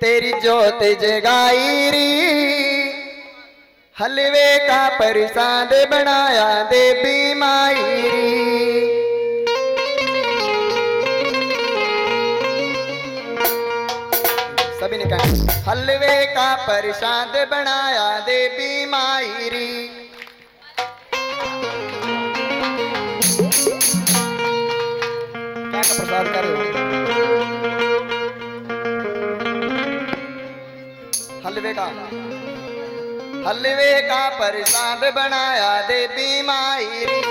तेरी जोत जगाई री, हलवे का प्रसाद बनाया देवी माई री। सभी ने कहा हलवे का प्रसाद बनाया देवी माई री। क्या का प्रसाद कर रहे हो? हलवे का प्रसाद बनाया देवी माई री।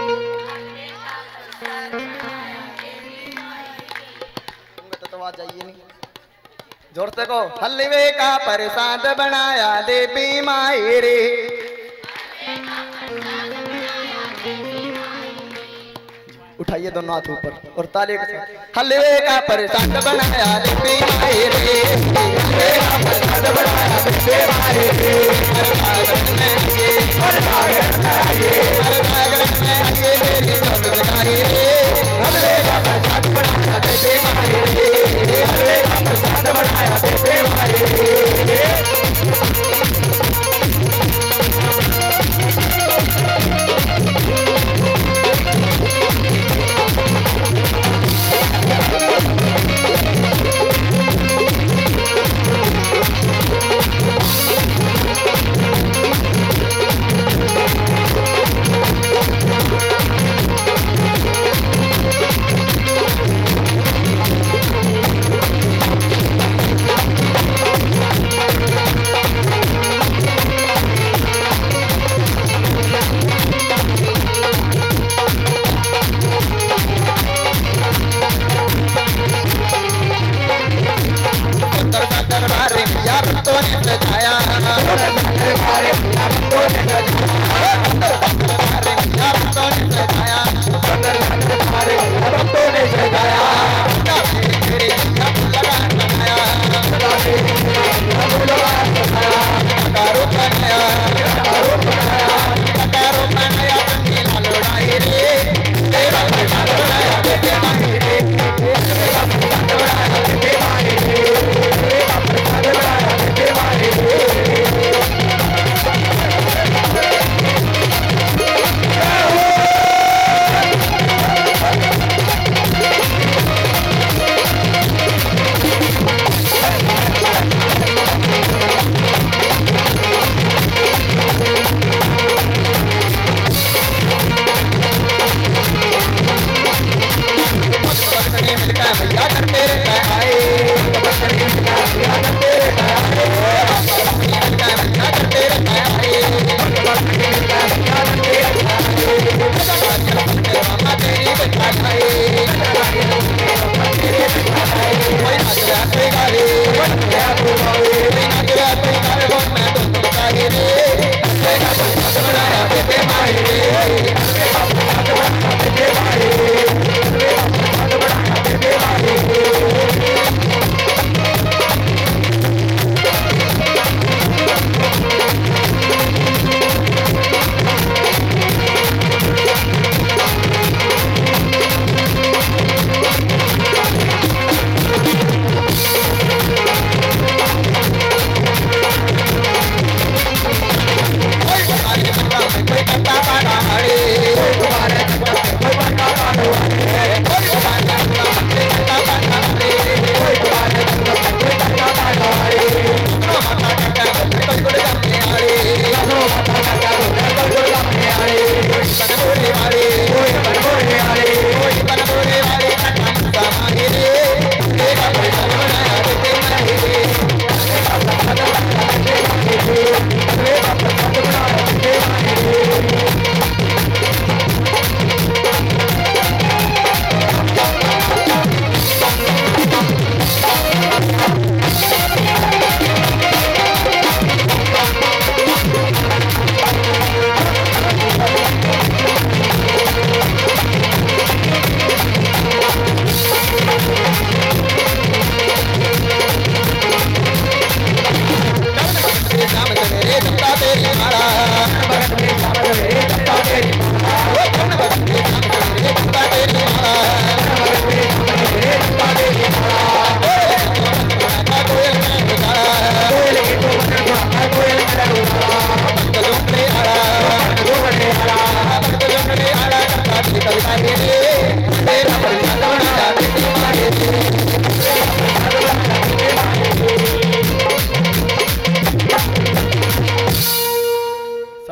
तो आवाज जाइए नहीं, जोर से कहो हलवे का प्रसाद बनाया देवी माई रे। उठाइए दोनों हाथ ऊपर और ताली के साथ। हलवे का प्रसाद बनाया देवी माई रे, हलवे का प्रसाद बनाया देवी माई रे। हर भागन में आइए, हर भागन में आइए, हर भागन में आइए मेरी जोत जगाई रे। हलवे का प्रसाद बनाया देवी माई रे, हलवे का प्रसाद बनाया देवी माई रे।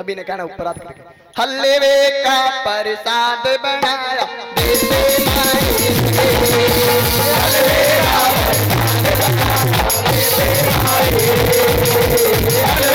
कभी ने कहना ऊपर हाथ करके हलवे का प्रसाद बनाया बेबे माए हलवे का प्रसाद बनाया बेबे माए